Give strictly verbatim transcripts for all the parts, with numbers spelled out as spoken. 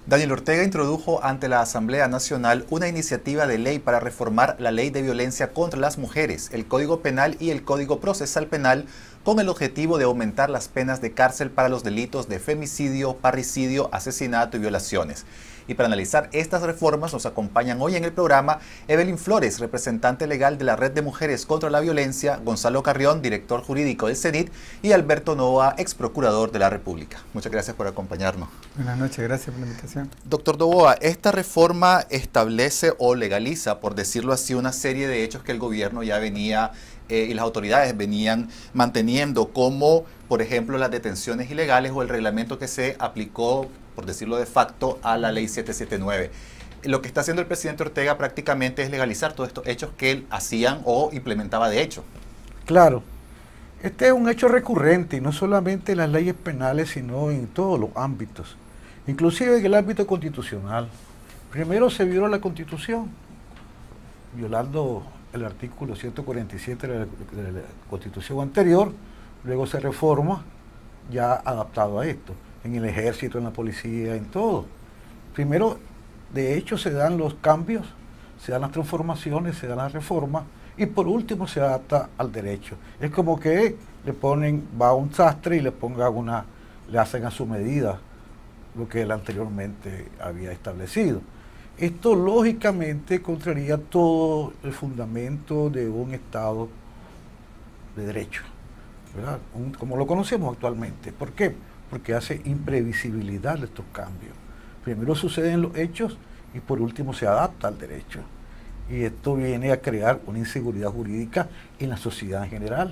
Daniel Ortega introdujo ante la Asamblea Nacional una iniciativa de ley para reformar la Ley de Violencia contra las Mujeres, el Código Penal y el Código Procesal Penal, con el objetivo de aumentar las penas de cárcel para los delitos de femicidio, parricidio, asesinato y violaciones. Y para analizar estas reformas nos acompañan hoy en el programa Evelyn Flores, representante legal de la Red de Mujeres contra la Violencia, Gonzalo Carrión, director jurídico del CENIT, y Alberto Novoa, ex procurador de la República. Muchas gracias por acompañarnos. Buenas noches, gracias por la invitación. Doctor Novoa, esta reforma establece o legaliza, por decirlo así, una serie de hechos que el gobierno ya venía eh, y las autoridades venían manteniendo, como por ejemplo las detenciones ilegales o el reglamento que se aplicó, por decirlo de facto, a la ley siete siete nueve. Lo que está haciendo el presidente Ortega prácticamente es legalizar todos estos hechos que él hacían o implementaba de hecho. Claro, este es un hecho recurrente, y no solamente en las leyes penales, sino en todos los ámbitos, inclusive en el ámbito constitucional. Primero se violó la Constitución, violando el artículo ciento cuarenta y siete de la, de la Constitución anterior, luego se reforma, ya adaptado a esto, en el ejército, en la policía, en todo. Primero, de hecho, se dan los cambios, se dan las transformaciones, se dan las reformas, y por último se adapta al derecho. Es como que le ponen, va a un sastre y le ponga una, le hacen a su medida lo que él anteriormente había establecido. Esto lógicamente contraría todo el fundamento de un Estado de derecho, ¿verdad? Un, como lo conocemos actualmente. ¿Por qué? Porque hace imprevisibilidad de estos cambios. Primero suceden los hechos y por último se adapta al derecho. Y esto viene a crear una inseguridad jurídica en la sociedad en general.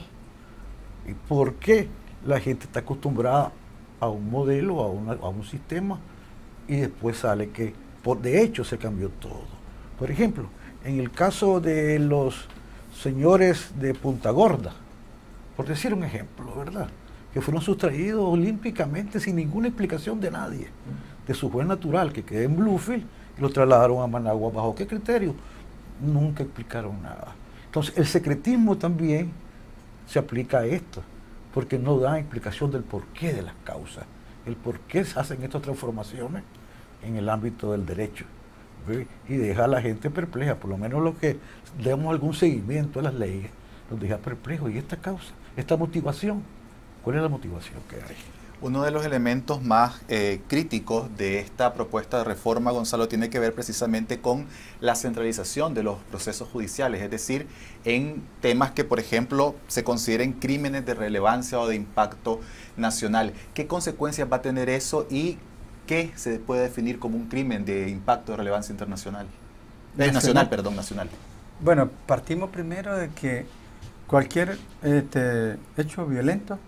¿Y por qué? La gente está acostumbrada a un modelo, a, una, a un sistema, y después sale que por, de hecho se cambió todo. Por ejemplo, en el caso de los señores de Punta Gorda, por decir un ejemplo, ¿verdad?, que fueron sustraídos olímpicamente sin ninguna explicación de nadie, de su juez natural, que quedó en Bluefield, y lo trasladaron a Managua. ¿Bajo qué criterio? Nunca explicaron nada. Entonces, el secretismo también se aplica a esto, porque no dan explicación del porqué de las causas, el por qué se hacen estas transformaciones en el ámbito del derecho, ¿ve? Y deja a la gente perpleja. Por lo menos los que demos algún seguimiento a las leyes, los deja perplejos. ¿Y esta causa, esta motivación? ¿Cuál es la motivación que hay? Uno de los elementos más eh, críticos de esta propuesta de reforma, Gonzalo, tiene que ver precisamente con la centralización de los procesos judiciales, es decir, en temas que, por ejemplo, se consideren crímenes de relevancia o de impacto nacional. ¿Qué consecuencias va a tener eso y qué se puede definir como un crimen de impacto de relevancia internacional? Eh, nacional, perdón, nacional. Bueno, partimos primero de que cualquier este, hecho violento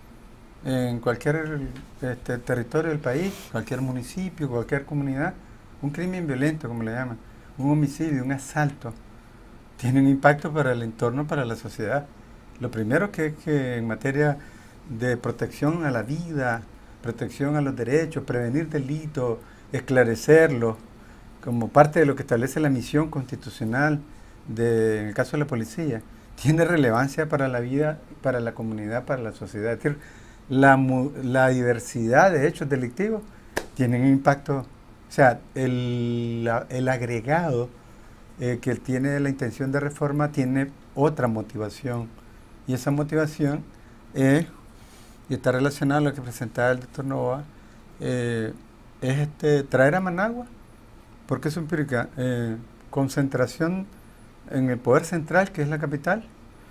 en cualquier este, territorio del país, cualquier municipio, cualquier comunidad, un crimen violento, como le llaman, un homicidio, un asalto, tiene un impacto para el entorno, para la sociedad. Lo primero que es que en materia de protección a la vida, protección a los derechos, prevenir delitos, esclarecerlos, como parte de lo que establece la misión constitucional de, en el caso de la policía, tiene relevancia para la vida, para la comunidad, para la sociedad. Es decir, La, la diversidad de hechos delictivos tienen impacto, o sea, el, la, el agregado eh, que tiene la intención de reforma tiene otra motivación, y esa motivación es, y está relacionada a lo que presentaba el doctor Novoa, eh, es este, traer a Managua, porque eso implica eh, concentración en el poder central, que es la capital.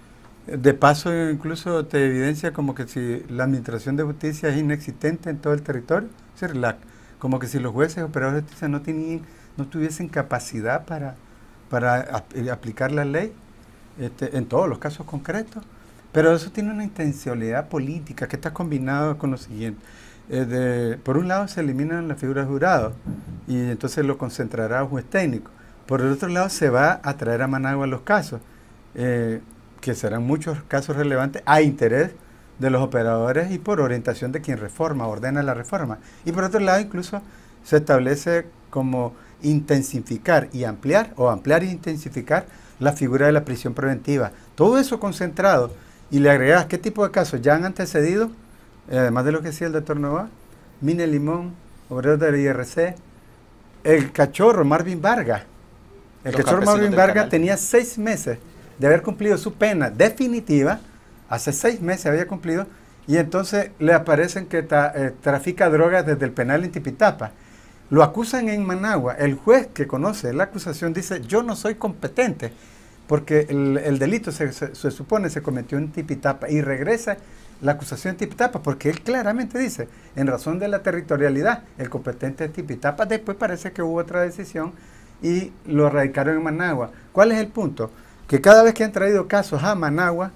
De paso, incluso te evidencia como que si la administración de justicia es inexistente en todo el territorio, es decir, la, como que si los jueces, operadores de justicia no tenían, no tuviesen capacidad para, para ap aplicar la ley este, en todos los casos concretos. Pero eso tiene una intencionalidad política que está combinado con lo siguiente. Eh, de, por un lado se eliminan las figuras de jurado y entonces lo concentrará un juez técnico. Por el otro lado se va a traer a Managua los casos. Eh, que serán muchos casos relevantes a interés de los operadores y por orientación de quien reforma, ordena la reforma. Y por otro lado, incluso se establece como intensificar y ampliar, o ampliar e intensificar la figura de la prisión preventiva. Todo eso concentrado, y le agregas qué tipo de casos ya han antecedido, eh, además de lo que decía el doctor Novoa, Mina Limón, obreros del I R C, el cachorro Marvin Vargas, el Los cachorro campesinos Marvin del Vargas canal. tenía seis meses de haber cumplido su pena definitiva, hace seis meses había cumplido, y entonces le aparecen que ta, eh, trafica drogas desde el penal en Tipitapa. Lo acusan en Managua. El juez que conoce la acusación dice, yo no soy competente, porque el, el delito se, se, se supone se cometió en Tipitapa, y regresa la acusación en Tipitapa, porque él claramente dice, en razón de la territorialidad, el competente es Tipitapa. Después parece que hubo otra decisión y lo radicaron en Managua. ¿Cuál es el punto? Que cada vez que han traído casos a Managua,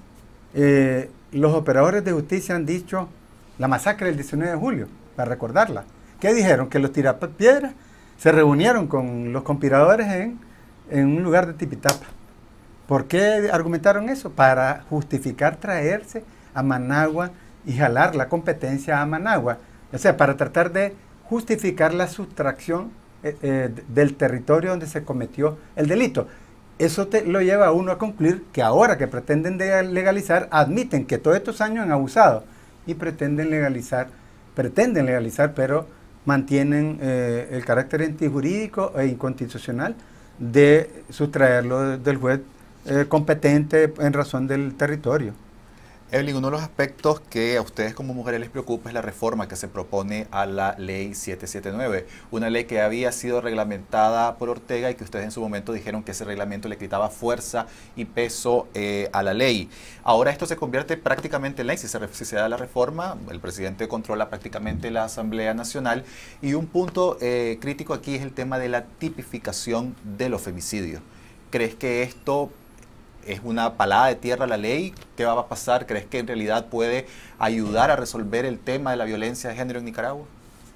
eh, los operadores de justicia han dicho la masacre del diecinueve de julio, para recordarla. ¿Qué dijeron? Que los tirapiedras se reunieron con los conspiradores en, en un lugar de Tipitapa. ¿Por qué argumentaron eso? Para justificar traerse a Managua y jalar la competencia a Managua. O sea, para tratar de justificar la sustracción eh, eh, del territorio donde se cometió el delito. Eso te, lo lleva a uno a concluir que ahora que pretenden legalizar, admiten que todos estos años han abusado y pretenden legalizar, pretenden legalizar, pero mantienen eh, el carácter antijurídico e inconstitucional de sustraerlo del juez eh, competente en razón del territorio. Evelyn, uno de los aspectos que a ustedes como mujeres les preocupa es la reforma que se propone a la ley siete siete nueve, una ley que había sido reglamentada por Ortega y que ustedes en su momento dijeron que ese reglamento le quitaba fuerza y peso eh, a la ley. Ahora esto se convierte prácticamente en ley, si se, si se da la reforma, el presidente controla prácticamente la Asamblea Nacional, y un punto eh, crítico aquí es el tema de la tipificación de los femicidios. ¿Crees que esto es una palada de tierra a la ley? ¿Qué va a pasar? ¿Crees que en realidad puede ayudar a resolver el tema de la violencia de género en Nicaragua?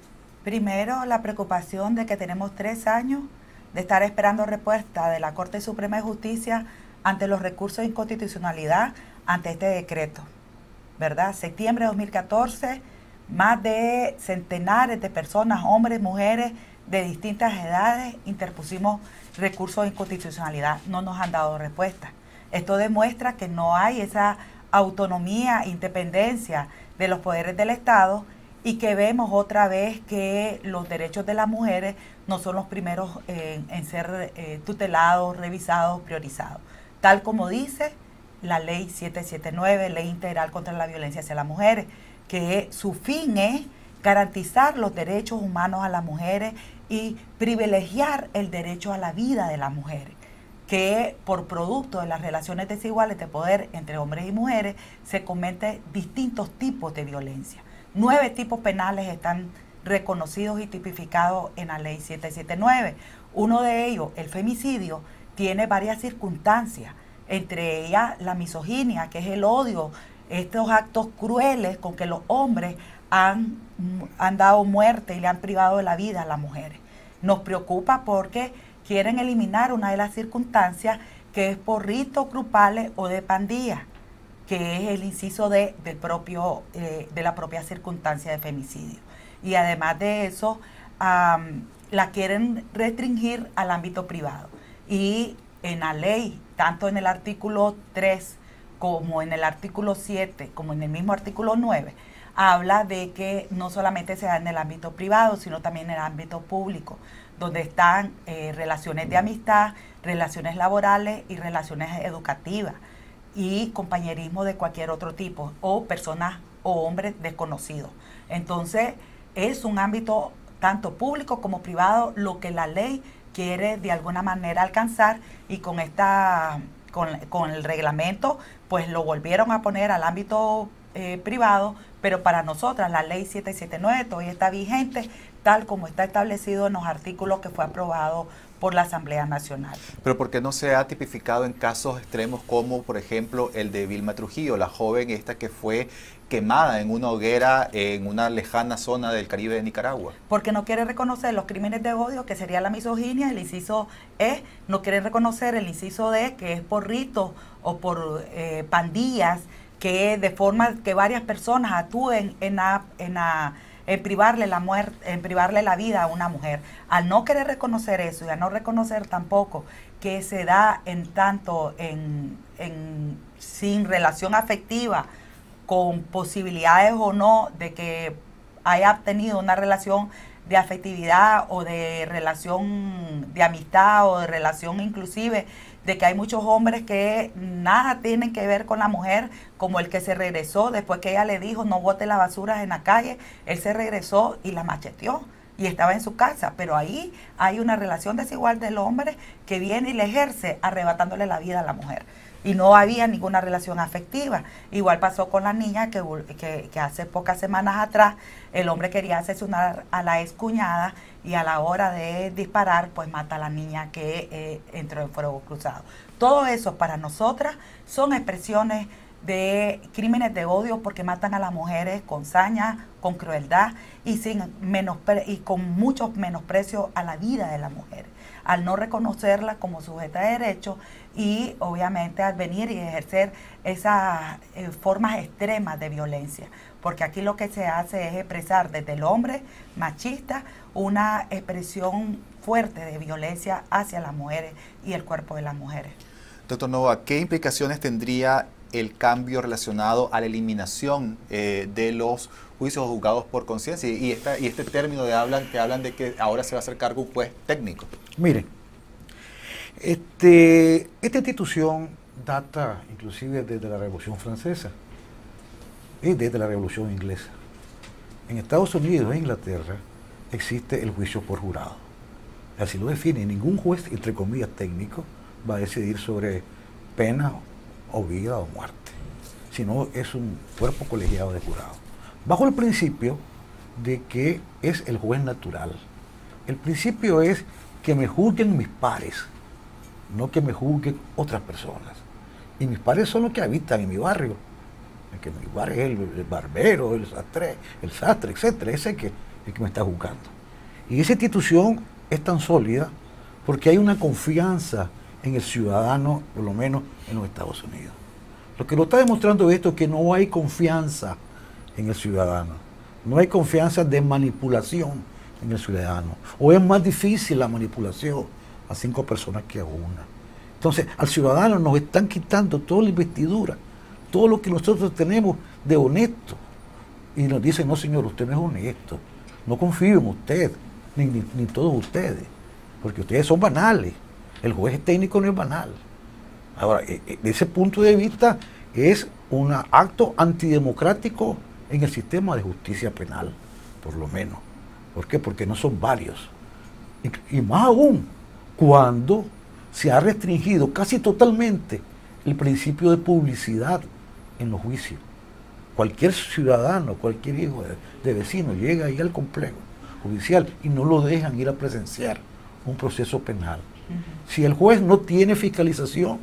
Primero, la preocupación de que tenemos tres años de estar esperando respuesta de la Corte Suprema de Justicia ante los recursos de inconstitucionalidad ante este decreto, ¿verdad? Septiembre de dos mil catorce, más de centenares de personas, hombres, mujeres de distintas edades, interpusimos recursos de inconstitucionalidad. No nos han dado respuesta. Esto demuestra que no hay esa autonomía, independencia de los poderes del Estado, y que vemos otra vez que los derechos de las mujeres no son los primeros eh, en ser eh, tutelados, revisados, priorizados. Tal como dice la ley siete siete nueve, Ley Integral contra la Violencia hacia las Mujeres, que su fin es garantizar los derechos humanos a las mujeres y privilegiar el derecho a la vida de las mujeres, que por producto de las relaciones desiguales de poder entre hombres y mujeres se cometen distintos tipos de violencia. Nueve tipos penales están reconocidos y tipificados en la ley siete siete nueve. Uno de ellos, el femicidio, tiene varias circunstancias, entre ellas la misoginia, que es el odio, estos actos crueles con que los hombres han, han dado muerte y le han privado de la vida a las mujeres. Nos preocupa porque quieren eliminar una de las circunstancias, que es por ritos grupales o de pandilla, que es el inciso D del propio, eh, de la propia circunstancia de femicidio. Y además de eso, um, la quieren restringir al ámbito privado. Y en la ley, tanto en el artículo tres, como en el artículo siete, como en el mismo artículo nueve, habla de que no solamente se da en el ámbito privado, sino también en el ámbito público, donde están eh, relaciones de amistad, relaciones laborales y relaciones educativas, y compañerismo de cualquier otro tipo, o personas o hombres desconocidos. Entonces, es un ámbito tanto público como privado lo que la ley quiere de alguna manera alcanzar, y con esta con, con el reglamento pues lo volvieron a poner al ámbito eh, privado, pero para nosotras la ley siete siete nueve todavía está vigente, tal como está establecido en los artículos que fue aprobado por la Asamblea Nacional. Pero ¿por qué no se ha tipificado en casos extremos como, por ejemplo, el de Vilma Trujillo, la joven esta que fue quemada en una hoguera en una lejana zona del Caribe de Nicaragua? Porque no quiere reconocer los crímenes de odio, que sería la misoginia, el inciso E, no quiere reconocer el inciso D, que es por ritos o por eh, pandillas, que de forma que varias personas actúen en la... En la en privarle la muerte, en privarle la vida a una mujer. Al no querer reconocer eso y a no reconocer tampoco que se da en tanto en, en sin relación afectiva, con posibilidades o no de que haya tenido una relación de afectividad o de relación de amistad o de relación inclusive, de que hay muchos hombres que nada tienen que ver con la mujer, como el que se regresó después que ella le dijo no bote las basuras en la calle, él se regresó y la macheteó y estaba en su casa, pero ahí hay una relación desigual del hombre que viene y le ejerce arrebatándole la vida a la mujer. Y no había ninguna relación afectiva. Igual pasó con la niña que, que, que hace pocas semanas atrás el hombre quería asesinar a la excuñada y a la hora de disparar pues mata a la niña que eh, entró en fuego cruzado. Todo eso para nosotras son expresiones de crímenes de odio porque matan a las mujeres con saña, con crueldad y, sin menospre y con mucho menosprecio a la vida de las mujeres, al no reconocerla como sujeta de derecho y obviamente al venir y ejercer esas eh, formas extremas de violencia, porque aquí lo que se hace es expresar desde el hombre machista una expresión fuerte de violencia hacia las mujeres y el cuerpo de las mujeres. Doctor Nova, ¿qué implicaciones tendría el cambio relacionado a la eliminación eh, de los juicios juzgados por conciencia y, esta, y este término de hablan, que hablan de que ahora se va a hacer cargo un juez técnico? Miren, este, esta institución data inclusive desde la Revolución Francesa y desde la Revolución Inglesa. En Estados Unidos e Inglaterra existe el juicio por jurado. Así lo define, ningún juez, entre comillas, técnico va a decidir sobre pena o vida o muerte, sino es un cuerpo colegiado de jurado, bajo el principio de que es el juez natural. El principio es que me juzguen mis pares, no que me juzguen otras personas. Y mis pares son los que habitan en mi barrio, el que mi barrio es el, el barbero, el sastre, el sastre, etcétera, ese que el que me está juzgando. Y esa institución es tan sólida porque hay una confianza en el ciudadano, por lo menos en los Estados Unidos. Lo que lo está demostrando esto es que no hay confianza en el ciudadano, no hay confianza de manipulación en el ciudadano, o es más difícil la manipulación a cinco personas que a una. Entonces, al ciudadano nos están quitando toda la investidura, todo lo que nosotros tenemos de honesto, y nos dicen, no señor, usted no es honesto, no confío en usted, ni, ni, ni todos ustedes, porque ustedes son banales. El juez técnico no es banal. Ahora, de ese punto de vista es un acto antidemocrático en el sistema de justicia penal, por lo menos. ¿Por qué? Porque no son varios. Y, y más aún, cuando se ha restringido casi totalmente el principio de publicidad en los juicios. Cualquier ciudadano, cualquier hijo de, de vecino llega ahí al complejo judicial y no lo dejan ir a presenciar un proceso penal. Si el juez no tiene fiscalización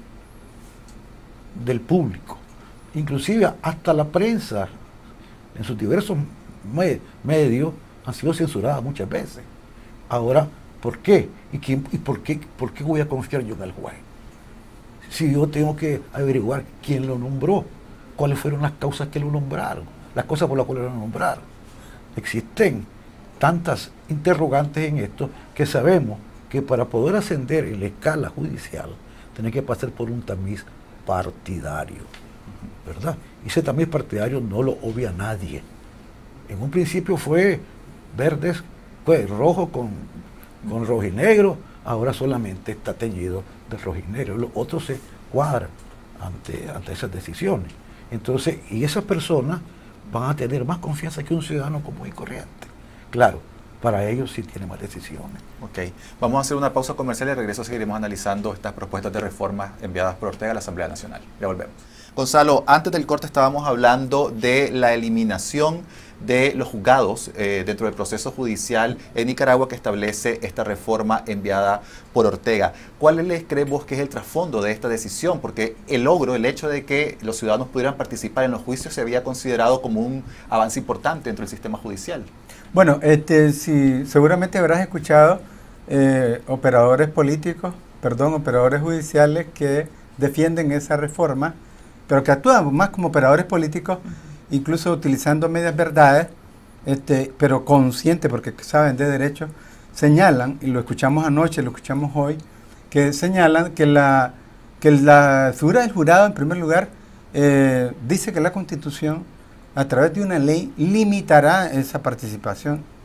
del público, inclusive hasta la prensa en sus diversos me medios han sido censuradas muchas veces. Ahora, ¿por qué? ¿Y, quién, y por, qué, por qué voy a confiar yo en el juez? Si yo tengo que averiguar quién lo nombró, cuáles fueron las causas que lo nombraron, las cosas por las cuales lo nombraron. Existen tantas interrogantes en esto que sabemos que para poder ascender en la escala judicial tiene que pasar por un tamiz partidario, ¿verdad? Y ese tamiz partidario no lo obvia nadie. En un principio fue verdes, fue rojo con, con rojinegro, ahora solamente está teñido de rojinegro. Los otros se cuadran ante, ante esas decisiones. Entonces, y esas personas van a tener más confianza que un ciudadano común y corriente. Claro, para ellos sí tiene más decisiones. Ok, vamos a hacer una pausa comercial y de regreso seguiremos analizando estas propuestas de reforma enviadas por Ortega a la Asamblea Nacional. Ya volvemos. Gonzalo, antes del corte estábamos hablando de la eliminación de los juzgados eh, dentro del proceso judicial en Nicaragua que establece esta reforma enviada por Ortega. ¿Cuál les crees vos que es el trasfondo de esta decisión? Porque el logro, el hecho de que los ciudadanos pudieran participar en los juicios se había considerado como un avance importante dentro del sistema judicial. Bueno, este, si, seguramente habrás escuchado eh, operadores políticos, perdón, operadores judiciales que defienden esa reforma, pero que actúan más como operadores políticos, incluso utilizando medias verdades, este, pero conscientes, porque saben de derecho, señalan, y lo escuchamos anoche, lo escuchamos hoy, que señalan que la, que la figura del jurado, en primer lugar, eh, dice que la Constitución, a través de una ley, limitará esa participación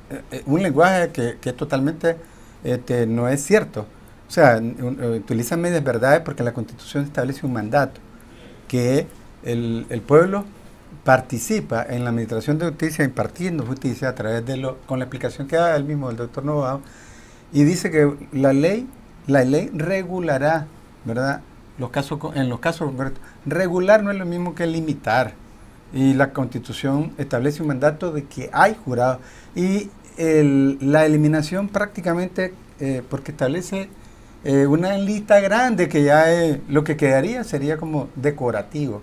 eh, un lenguaje que, que totalmente este, no es cierto. O sea, un, utilizan medias verdades porque la Constitución establece un mandato, que el, el pueblo participa en la administración de justicia, impartiendo justicia a través de lo, con la explicación que da el mismo el doctor Novoa, y dice que la ley, la ley regulará, ¿verdad? Los casos, en los casos concretos. Regular no es lo mismo que limitar. Y la Constitución establece un mandato de que hay jurados. Y el, la eliminación prácticamente, eh, porque establece eh, una lista grande que ya eh, lo que quedaría sería como decorativo.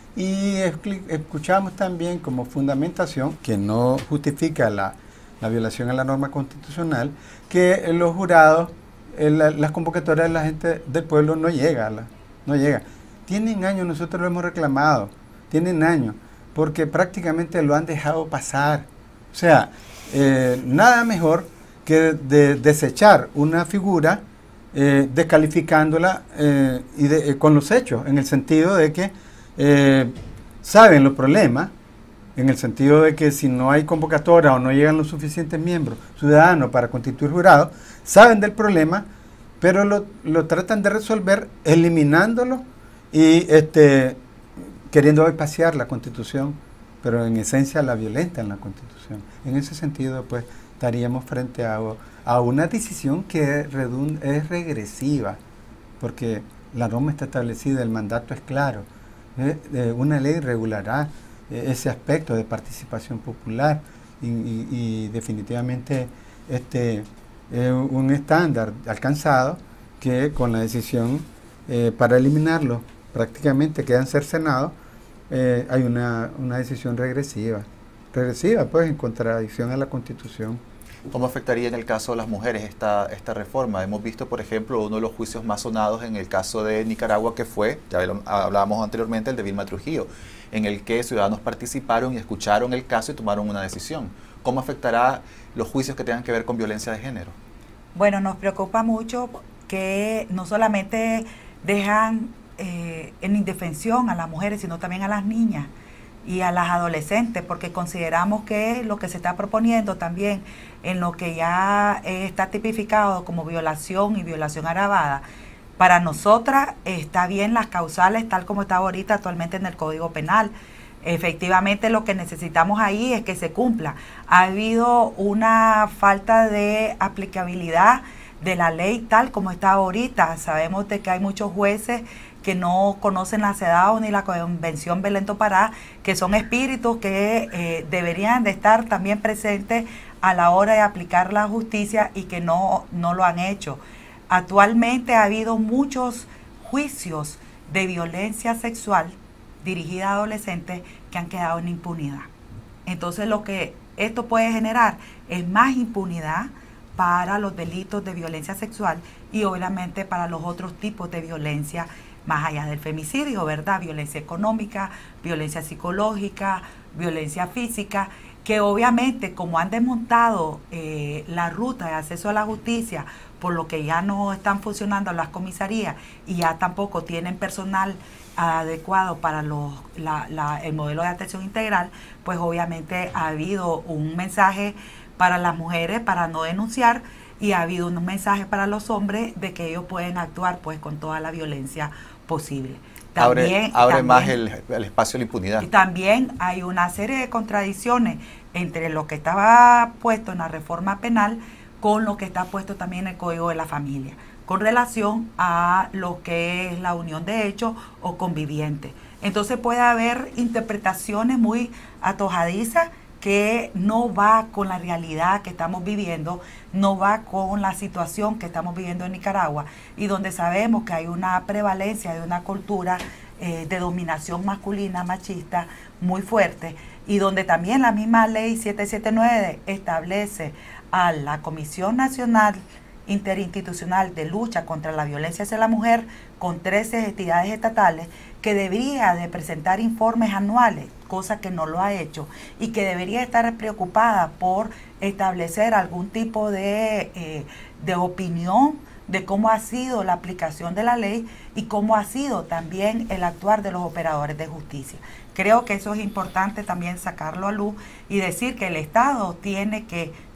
Y escuchamos también como fundamentación, que no justifica la, la violación a la norma constitucional, que los jurados, eh, la, las convocatorias de la gente del pueblo no llega, la, no llega. Tienen años, nosotros lo hemos reclamado, tienen años, porque prácticamente lo han dejado pasar. O sea, eh, nada mejor que de desechar una figura eh, descalificándola eh, y de, eh, con los hechos, en el sentido de que eh, saben los problemas, en el sentido de que si no hay convocatoria o no llegan los suficientes miembros ciudadanos para constituir jurados, saben del problema, pero lo, lo tratan de resolver eliminándolo y este, queriendo espaciar la Constitución, pero en esencia la violenta en la Constitución. En ese sentido, pues, estaríamos frente a, a una decisión que redund, es regresiva, porque la norma está establecida, el mandato es claro. Eh, eh, una ley regulará eh, ese aspecto de participación popular y, y, y definitivamente este, eh, un estándar alcanzado que con la decisión eh, para eliminarlo prácticamente quedan cercenados. Eh, hay una, una decisión regresiva, regresiva pues en contradicción a la Constitución. ¿Cómo afectaría en el caso de las mujeres esta, esta reforma? Hemos visto, por ejemplo, uno de los juicios más sonados en el caso de Nicaragua, que fue, ya lo, hablábamos anteriormente, el de Vilma Trujillo, en el que ciudadanos participaron y escucharon el caso y tomaron una decisión. ¿Cómo afectará los juicios que tengan que ver con violencia de género? Bueno, nos preocupa mucho que no solamente dejan eh, en indefensión a las mujeres, sino también a las niñas y a las adolescentes, porque consideramos que lo que se está proponiendo también en lo que ya eh, está tipificado como violación y violación agravada, para nosotras está bien las causales tal como está ahorita actualmente en el Código Penal. Efectivamente lo que necesitamos ahí es que se cumpla. Ha habido una falta de aplicabilidad de la ley tal como está ahorita. Sabemos de que hay muchos jueces que no conocen la CEDAW ni la Convención Belén do Pará, que son espíritus que eh, deberían de estar también presentes a la hora de aplicar la justicia y que no, no lo han hecho. Actualmente ha habido muchos juicios de violencia sexual dirigida a adolescentes que han quedado en impunidad. Entonces lo que esto puede generar es más impunidad para los delitos de violencia sexual y obviamente para los otros tipos de violencia más allá del femicidio, ¿verdad? Violencia económica, violencia psicológica, violencia física, que obviamente como han desmontado eh, la ruta de acceso a la justicia, por lo que ya no están funcionando las comisarías y ya tampoco tienen personal adecuado para los, la, la, el modelo de atención integral, pues obviamente ha habido un mensaje para las mujeres para no denunciar y ha habido un mensaje para los hombres de que ellos pueden actuar pues con toda la violencia posible. También, abre abre también, más el, el espacio de la impunidad. Y también hay una serie de contradicciones entre lo que estaba puesto en la reforma penal con lo que está puesto también en el Código de la Familia, con relación a lo que es la unión de hechos o conviviente. Entonces puede haber interpretaciones muy atojadizas que no va con la realidad que estamos viviendo, no va con la situación que estamos viviendo en Nicaragua y donde sabemos que hay una prevalencia de una cultura eh, de dominación masculina, machista, muy fuerte y donde también la misma ley siete setenta y nueve establece a la Comisión Nacional Interinstitucional de Lucha contra la Violencia hacia la Mujer con trece entidades estatales que debería de presentar informes anuales, cosa que no lo ha hecho, y que debería estar preocupada por establecer algún tipo de, eh, de opinión de cómo ha sido la aplicación de la ley y cómo ha sido también el actuar de los operadores de justicia. Creo que eso es importante también sacarlo a luz y decir que el Estado tiene que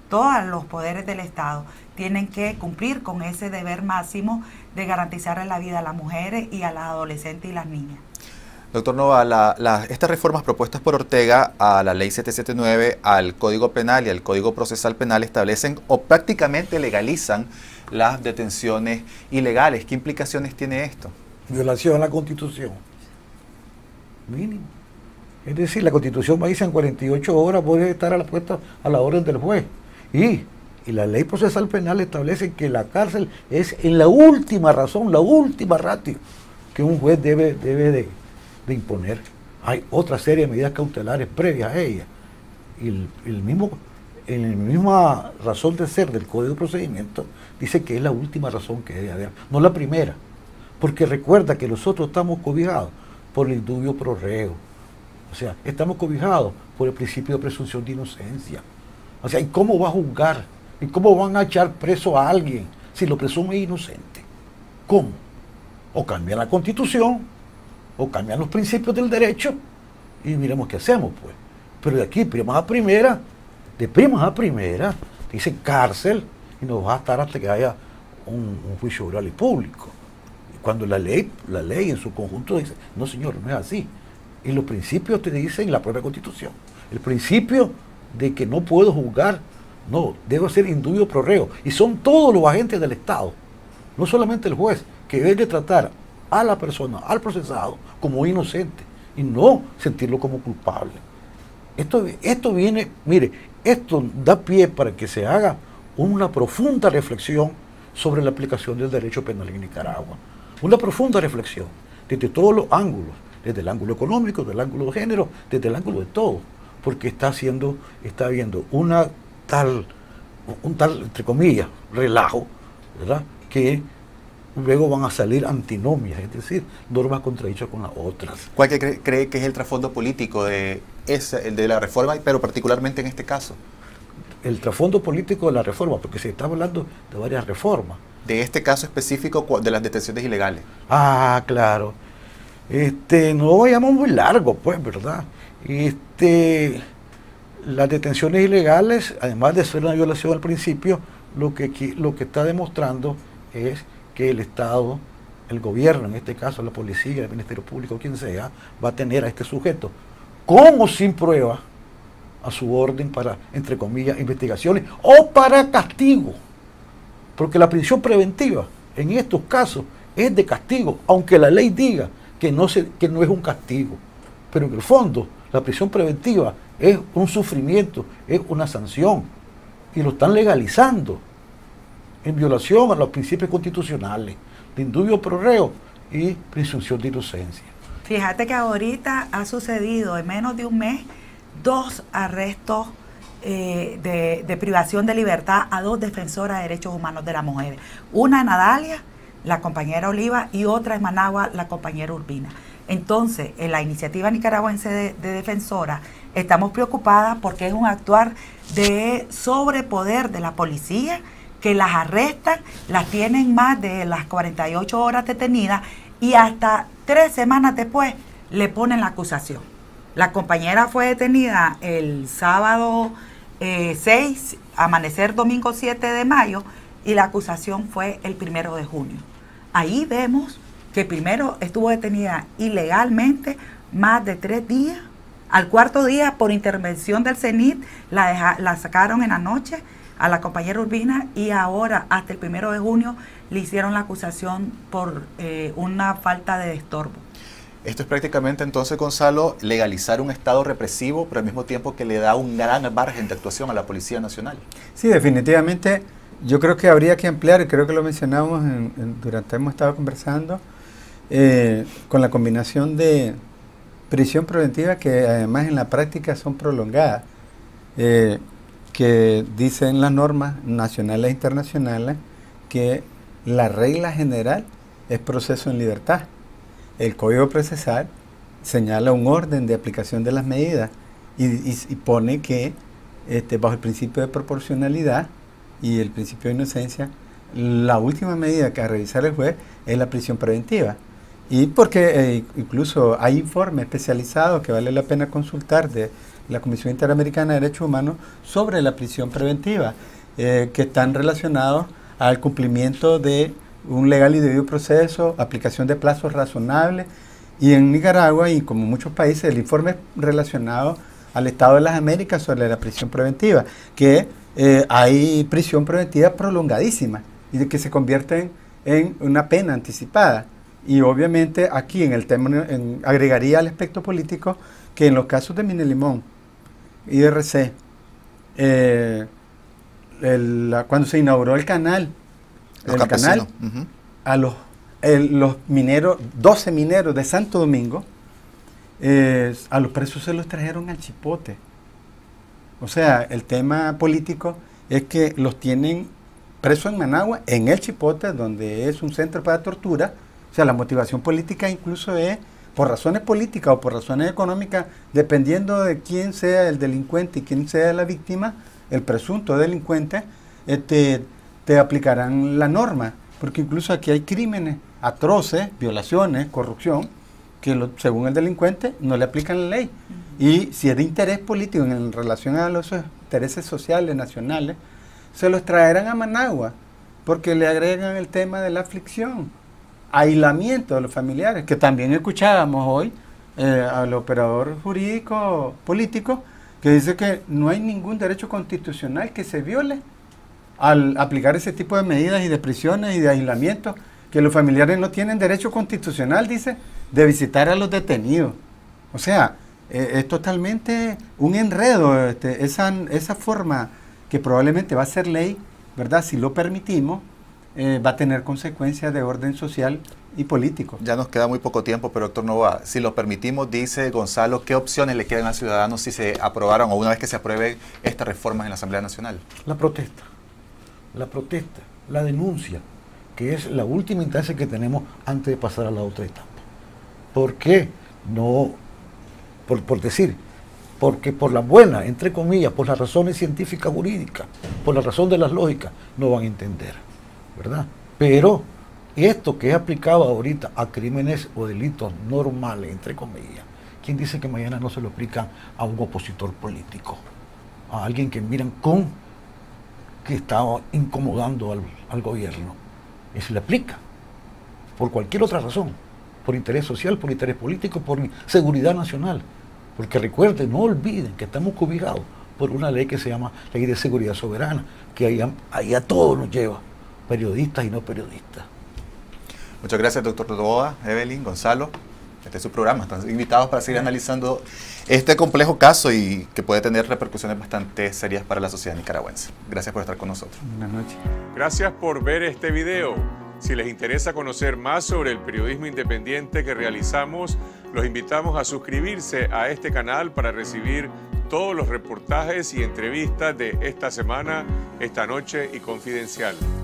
todos los poderes del Estado tienen que cumplir con ese deber máximo de garantizarle la vida a las mujeres y a las adolescentes y las niñas. Doctor Nova, la, la, estas reformas propuestas por Ortega a la ley setecientos setenta y nueve, al Código Penal y al Código Procesal Penal establecen o prácticamente legalizan las detenciones ilegales. ¿Qué implicaciones tiene esto? Violación a la Constitución. Mínimo. Es decir, la Constitución dice en cuarenta y ocho horas puede estar a la puesta a la orden del juez. Y, y la ley procesal penal establece que la cárcel es en la última razón, la última ratio que un juez debe, debe de, de imponer. Hay otra serie de medidas cautelares previas a ella. Y el, el mismo, en la misma razón de ser del Código de Procedimiento dice que es la última razón que debe haber, no la primera. Porque recuerda que nosotros estamos cobijados por el indubio pro reo. O sea, estamos cobijados por el principio de presunción de inocencia. O sea, ¿y cómo va a juzgar? ¿Y cómo van a echar preso a alguien si lo presume inocente? ¿Cómo? O cambian la Constitución, o cambian los principios del derecho, y miremos qué hacemos, pues. Pero de aquí, primas a primera, de primas a primera, dicen cárcel, y nos va a estar hasta que haya un, un juicio oral y público. Y cuando la ley, la ley en su conjunto dice, no señor, no es así. Y los principios te dicen la propia Constitución. El principio de que no puedo juzgar, no, debe ser indubio pro reo. Y son todos los agentes del Estado, no solamente el juez, que debe tratar a la persona, al procesado, como inocente y no sentirlo como culpable. Esto, esto viene, mire, esto da pie para que se haga una profunda reflexión sobre la aplicación del derecho penal en Nicaragua. Una profunda reflexión desde todos los ángulos, desde el ángulo económico, desde el ángulo de género, desde el ángulo de todo, porque está haciendo, está habiendo una tal, un tal, entre comillas, relajo, ¿verdad?, que luego van a salir antinomias, es decir, normas contradichas con las otras. ¿Cuál que cree, cree que es el trasfondo político de, ese, de la reforma, pero particularmente en este caso? El trasfondo político de la reforma, porque se está hablando de varias reformas. De este caso específico de las detenciones ilegales. Ah, claro. Este, no vayamos muy largo, pues, ¿verdad? Este, las detenciones ilegales, además de ser una violación al principio, lo que, lo que está demostrando es que el Estado, el gobierno, en este caso la policía, el Ministerio Público, quien sea, va a tener a este sujeto, con o sin prueba, a su orden para, entre comillas, investigaciones o para castigo. Porque la prisión preventiva, en estos casos, es de castigo, aunque la ley diga que no, se, que no es un castigo. Pero en el fondo, la prisión preventiva es un sufrimiento, es una sanción. Y lo están legalizando en violación a los principios constitucionales de indubio pro reo y presunción de inocencia. Fíjate que ahorita ha sucedido en menos de un mes dos arrestos eh, de, de privación de libertad a dos defensoras de derechos humanos de las mujeres. Una en Adalia, la compañera Oliva, y otra en Managua, la compañera Urbina. Entonces, en la iniciativa nicaragüense de, de defensora, estamos preocupadas porque es un actuar de sobrepoder de la policía, que las arrestan, las tienen más de las cuarenta y ocho horas detenidas y hasta tres semanas después le ponen la acusación. La compañera fue detenida el sábado eh, seis, amanecer domingo siete de mayo, y la acusación fue el primero de junio. Ahí vemos que primero estuvo detenida ilegalmente más de tres días. Al cuarto día, por intervención del CENIT, la, deja, la sacaron en la noche a la compañera Urbina, y ahora hasta el primero de junio le hicieron la acusación por eh, una falta de estorbo. Esto es prácticamente entonces, Gonzalo, legalizar un estado represivo, pero al mismo tiempo que le da un gran margen de actuación a la Policía Nacional. Sí, definitivamente yo creo que habría que ampliar, y creo que lo mencionamos en, en, durante hemos estado conversando, eh, con la combinación de prisión preventiva, que además en la práctica son prolongadas, eh, que dicen las normas nacionales e internacionales que la regla general es proceso en libertad. El Código Procesal señala un orden de aplicación de las medidas y, y, y pone que este, bajo el principio de proporcionalidad y el principio de inocencia, la última medida que a revisar el juez es la prisión preventiva. Y porque eh, incluso hay informes especializados que vale la pena consultar de la Comisión Interamericana de Derechos Humanos sobre la prisión preventiva, eh, que están relacionados al cumplimiento de un legal y debido proceso, aplicación de plazos razonables, y en Nicaragua y como muchos países el informe es relacionado al Estado de las Américas sobre la prisión preventiva, que eh, hay prisión preventiva prolongadísima y de que se convierten en una pena anticipada. Y obviamente aquí en el tema en, agregaría al aspecto político que en los casos de Minelimón, I R C, eh, el, la, cuando se inauguró el canal, los el canal uh-huh. a los, el, los mineros, doce mineros de Santo Domingo, eh, a los presos se los trajeron al Chipote. O sea, el tema político es que los tienen presos en Managua, en el Chipote, donde es un centro para tortura. O sea, la motivación política incluso es por razones políticas o por razones económicas, dependiendo de quién sea el delincuente y quién sea la víctima, el presunto delincuente, este, te aplicarán la norma. Porque incluso aquí hay crímenes atroces, violaciones, corrupción, que lo, según el delincuente no le aplican la ley. Y si es de interés político en relación a los intereses sociales, nacionales, se los traerán a Managua, porque le agregan el tema de la aflicción, aislamiento de los familiares, que también escuchábamos hoy eh, al operador jurídico político, que dice que no hay ningún derecho constitucional que se viole al aplicar ese tipo de medidas y de prisiones y de aislamiento, que los familiares no tienen derecho constitucional, dice, de visitar a los detenidos. O sea, eh, es totalmente un enredo, este, esa, esa forma que probablemente va a ser ley, ¿verdad? Si lo permitimos, eh, va a tener consecuencias de orden social y político. Ya nos queda muy poco tiempo, pero doctor Novoa, si lo permitimos, dice Gonzalo, ¿qué opciones le quedan a los ciudadanos si se aprobaron o una vez que se aprueben estas reformas en la Asamblea Nacional? La protesta, la protesta, la denuncia, que es la última instancia que tenemos antes de pasar a la otra etapa. ¿Por qué? No, por, por decir, porque por la buena, entre comillas, por las razones científicas jurídicas, por la razón de las lógicas, no van a entender, ¿verdad? Pero esto que es aplicado ahorita a crímenes o delitos normales, entre comillas, ¿quién dice que mañana no se lo aplican a un opositor político? A alguien que miran con que está incomodando al, al gobierno. Y se le aplica por cualquier otra razón, por interés social, por interés político, por seguridad nacional. Porque recuerden, no olviden que estamos cobijados por una ley que se llama Ley de Seguridad Soberana, que ahí a, ahí a todos nos lleva, periodistas y no periodistas. Muchas gracias, doctor Novoa, Evelyn, Gonzalo. Este es su programa. Están invitados para seguir analizando este complejo caso y que puede tener repercusiones bastante serias para la sociedad nicaragüense. Gracias por estar con nosotros. Buenas noches. Gracias por ver este video. Si les interesa conocer más sobre el periodismo independiente que realizamos, los invitamos a suscribirse a este canal para recibir todos los reportajes y entrevistas de esta semana, esta noche y Confidencial.